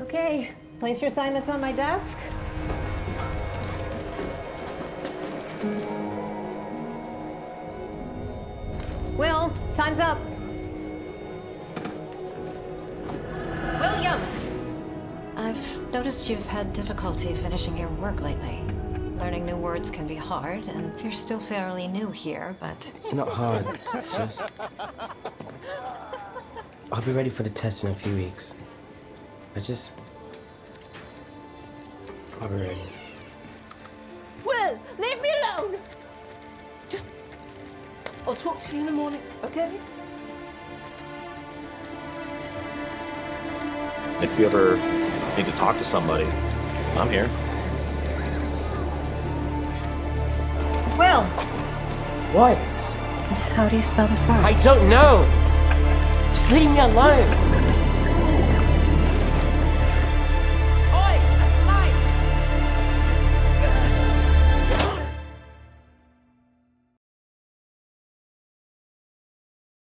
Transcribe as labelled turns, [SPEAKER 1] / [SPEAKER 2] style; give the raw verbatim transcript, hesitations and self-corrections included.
[SPEAKER 1] Okay, place your assignments on my desk. Will, time's up. William! I've noticed you've had difficulty finishing your work lately. Learning new words can be hard, and you're still fairly new here, but...
[SPEAKER 2] It's not hard, just... I'll be ready for the test in a few weeks. I just... I'll be ready.
[SPEAKER 3] Will, leave me alone! Just... I'll talk to you in the morning, okay?
[SPEAKER 4] If you ever need to talk to somebody, I'm here.
[SPEAKER 1] Will!
[SPEAKER 2] What?
[SPEAKER 1] How do you spell this word?
[SPEAKER 2] I don't know! Just leave me alone!